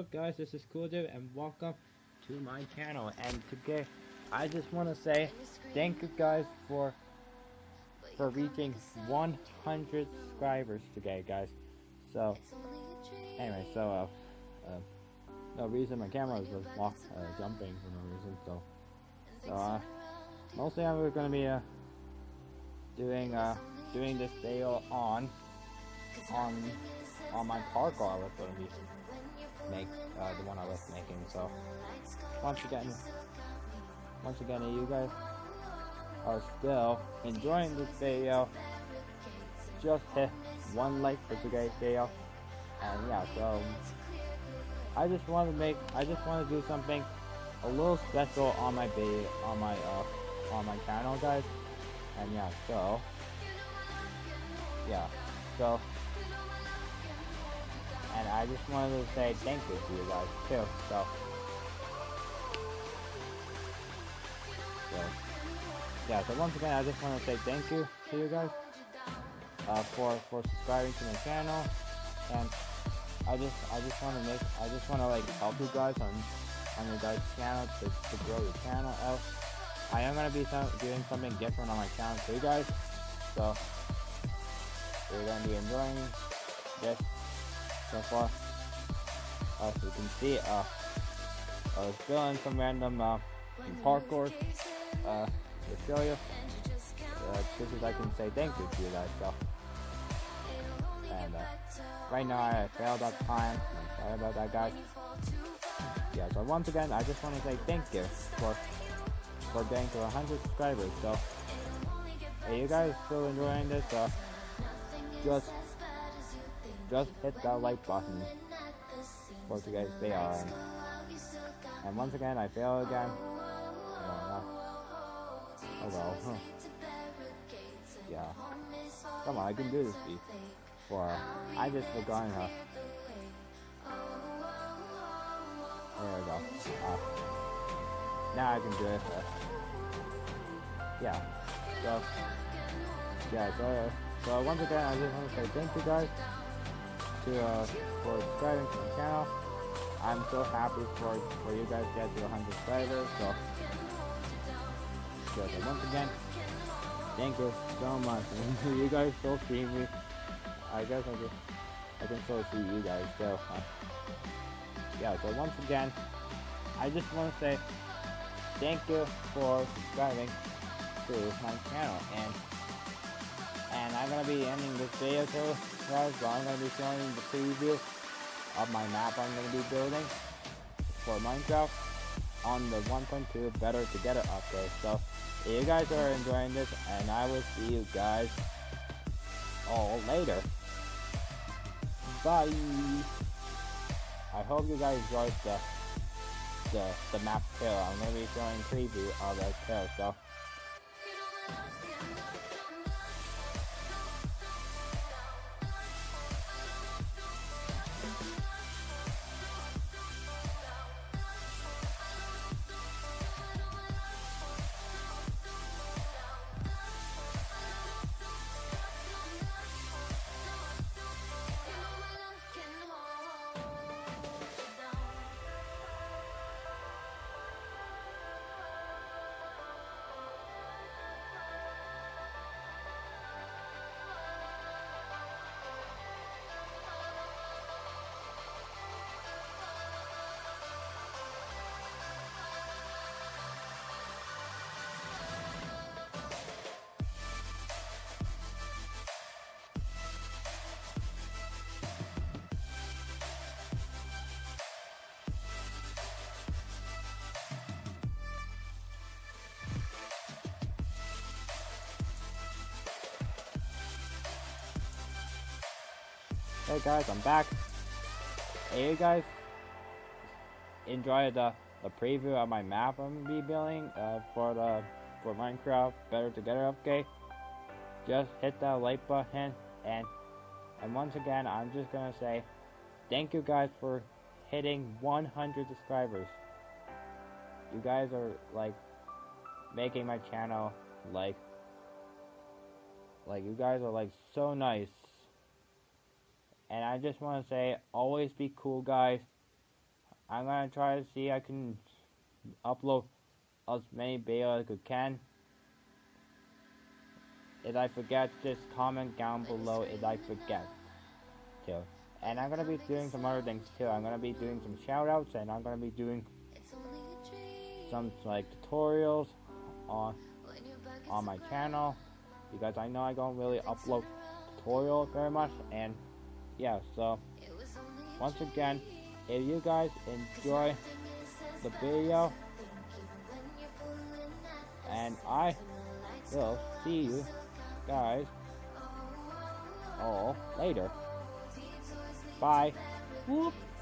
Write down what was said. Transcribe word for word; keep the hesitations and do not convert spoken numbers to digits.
up guys, this is Cool Dude and welcome to my channel. And today I just want to say thank you guys for for reaching one hundred subscribers today, guys. So anyway, so uh, uh no reason my camera was just walk, uh, jumping for no reason. So so uh mostly I'm gonna be uh doing uh doing this video on on on my parkour I was gonna be make uh, the one I was making. So once again, once again, if you guys are still enjoying this video, just hit one like for today's video. And yeah, so I just want to make, I just want to do something a little special on my video, on my uh, on my channel, guys. And yeah, so yeah, so. And I just wanted to say thank you to you guys too. So, so yeah. So once again, I just want to say thank you to you guys uh, for for subscribing to my channel. And I just I just want to make I just want to like help you guys on on your guys' channel to, to grow your channel out. I am gonna be some, doing something different on my channel for you guys. So you're gonna be enjoying this. So far, uh, as you can see, uh, I was doing some random uh, parkour uh, to show you. Uh, just as I can say thank you to you guys. So, and uh, right now I failed that time. I'm sorry about that, guys. Yeah. So once again, I just want to say thank you for for getting to one hundred subscribers. So, are you guys still enjoying this? Uh, just. Just hit that like button for today's video. And, and once again, I failed again. Uh, oh well. Huh. Yeah. Come on, I can do this before. Uh, I just forgot her. There we go. Uh, now I can do it. Uh, yeah. So, yeah. So, uh, so once again, I just want to say thank you guys. To, uh, for subscribing to my channel. I'm so happy for for you guys to get to one hundred subscribers. So, so, so once again, thank you so much. You guys still see me. I guess I just I can still see you guys. So uh, yeah. So once again, I just want to say thank you for subscribing to my channel. And and I'm gonna be ending this video too. Guys, so I'm going to be showing the preview of my map I'm going to be building for Minecraft on the one point two Better Together update. So, if you guys are enjoying this, and I will see you guys all later. Bye! I hope you guys enjoyed the, the, the map too. I'm going to be showing preview of it too. So, hey guys, I'm back. Hey you guys enjoyed the, the preview of my map I'm gonna be building uh, for the for Minecraft Better Together update. Just hit that like button, and and once again I'm just gonna say thank you guys for hitting one hundred subscribers. You guys are like making my channel like like you guys are like so nice. And I just want to say, always be cool, guys. I'm gonna try to see I can upload as many videos as I can. If I forget, just comment down below if I forget to. And I'm gonna be doing some other things too. I'm gonna be doing some shoutouts, and I'm gonna be doing some like tutorials on on my channel, because I know I don't really upload tutorial very much. And yeah, so once again, if you guys enjoy the video, and I will see you guys all later. Bye. Whoop.